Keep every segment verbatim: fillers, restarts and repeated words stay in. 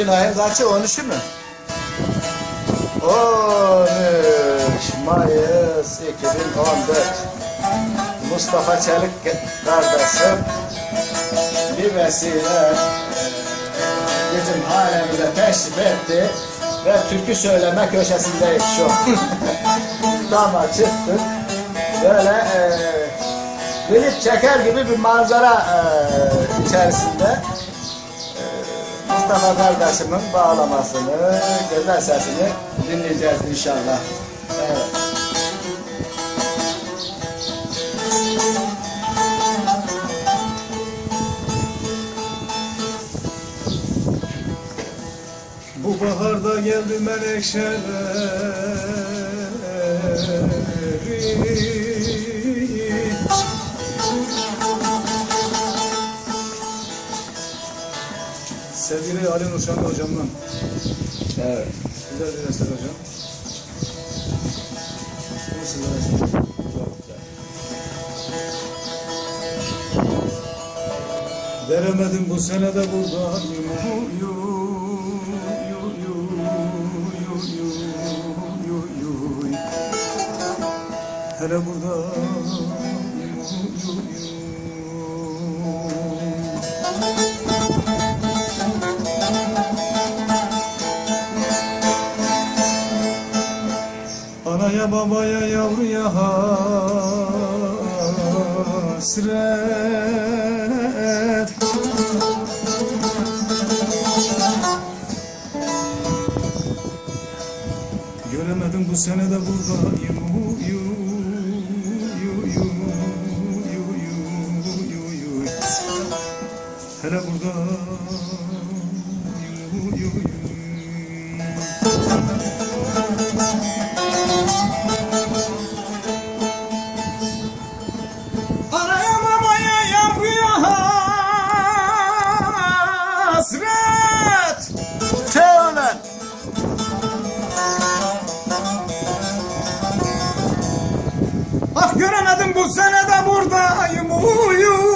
ayın kaçı? on üçü mü? on üç Mayıs iki bin on dört. Mustafa Çelik kardeşim bir vesile bizim hanemize teşrif etti ve türkü söyleme köşesindeyiz şu an. Dama çıktık. Böyle e, klip çeker gibi bir manzara e, içerisinde e, Mustafa kardeşimin bağlamasını, güzel sesini dinleyeceğiz inşallah. Evet. Bu baharda geldi menekşeleri, sevgili Ali Nurşan hocamdan. Evet. Güzel bir eser hocam. Veremedim bu sene de buradayım. Hele burada anaya babaya yavruya hasret, göremedim bu sene de buradayım. Hele burada yu, yu, yu. Anaya babaya yavruya hasret. Tövbe. Ah göremedim bu sene de buradayım. Uyu.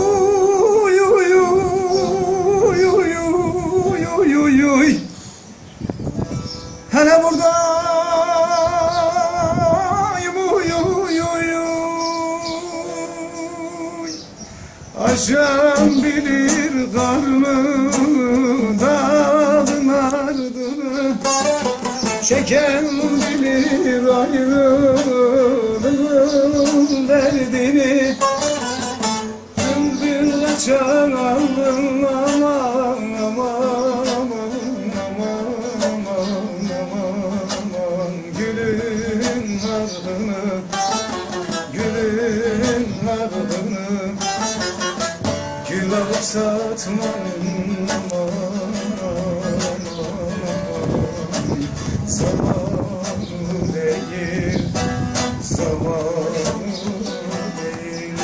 Hele buradayım, uy, uy, uy, uy. Aşan bilir karnı dağın ardını, çeken bilir ayrılığın derdini. Bülbül kaçar alnım aman aman aman, gülün ardını, gülün ardını, gül alıp satmanın aman aman, zamanı değil, zamanı değil.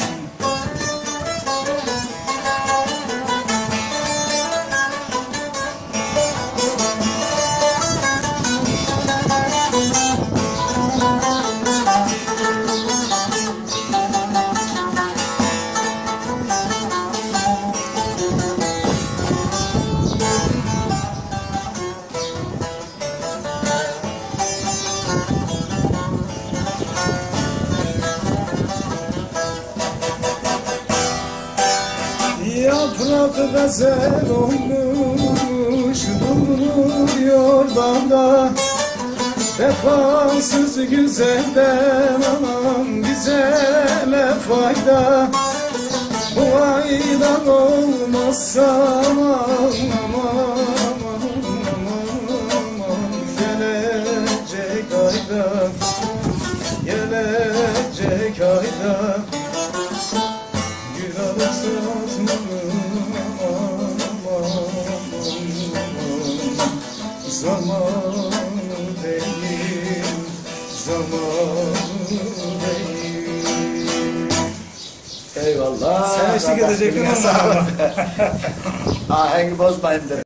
Yaprak gazel olmuş duruyor dalda, vefasız güzelden aman bize ne fayda. Bu aydan olmazsa aman aman aman aman, gelecek ayda, gelecek ayda gül alıp satmanın aman aman aman, zamanı değil, zamanı değil. Eyvallah. Sen eşlik edecektin ama. Ahengi bozmayın dedim.